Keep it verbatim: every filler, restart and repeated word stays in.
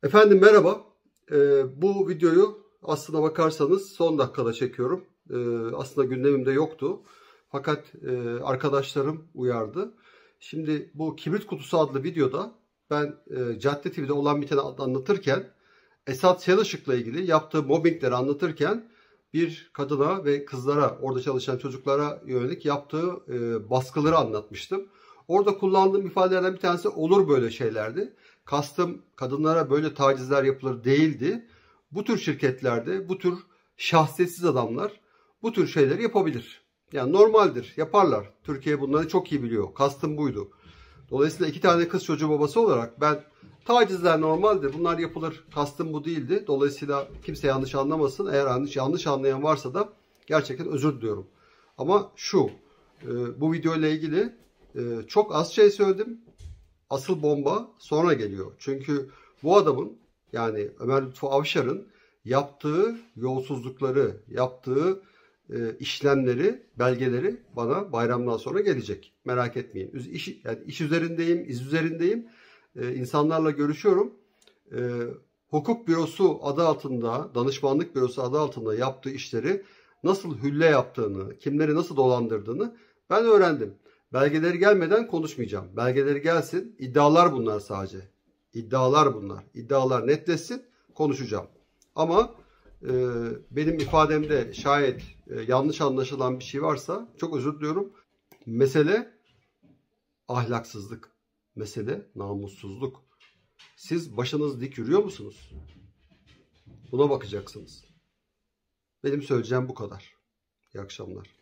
Efendim merhaba. Ee, bu videoyu aslına bakarsanız son dakikada çekiyorum. Ee, aslında gündemimde yoktu. Fakat e, arkadaşlarım uyardı. Şimdi bu Kibrit Kutusu adlı videoda ben e, Cadde T V'de olan biteni anlatırken, Esat Çalışık'la ilgili yaptığı mobbingleri anlatırken bir kadına ve kızlara, orada çalışan çocuklara yönelik yaptığı e, baskıları anlatmıştım. Orada kullandığım ifadelerden bir tanesi olur böyle şeylerdi. Kastım kadınlara böyle tacizler yapılır değildi. Bu tür şirketlerde bu tür şahsiyetsiz adamlar bu tür şeyleri yapabilir. Yani normaldir, yaparlar. Türkiye bunları çok iyi biliyor. Kastım buydu. Dolayısıyla iki tane kız çocuğu babası olarak ben tacizler normaldir, bunlar yapılır. Kastım bu değildi. Dolayısıyla kimse yanlış anlamasın. Eğer yanlış, yanlış anlayan varsa da gerçekten özür diliyorum. Ama şu, bu video ile ilgili çok az şey söyledim. Asıl bomba sonra geliyor. Çünkü bu adamın, yani Ömer Lütfü Avşar'ın yaptığı yolsuzlukları, yaptığı e, işlemleri, belgeleri bana bayramdan sonra gelecek. Merak etmeyin. İş, yani iş üzerindeyim, iz üzerindeyim. E, insanlarla görüşüyorum. E, hukuk bürosu adı altında, danışmanlık bürosu adı altında yaptığı işleri nasıl hülle yaptığını, kimleri nasıl dolandırdığını ben öğrendim. Belgeleri gelmeden konuşmayacağım. Belgeleri gelsin. İddialar bunlar sadece. İddialar bunlar. İddialar netleşsin. Konuşacağım. Ama e, benim ifademde şayet e, yanlış anlaşılan bir şey varsa çok özür diliyorum. Mesele ahlaksızlık. Mesele namussuzluk. Siz başınız dik yürüyor musunuz? Buna bakacaksınız. Benim söyleyeceğim bu kadar. İyi akşamlar.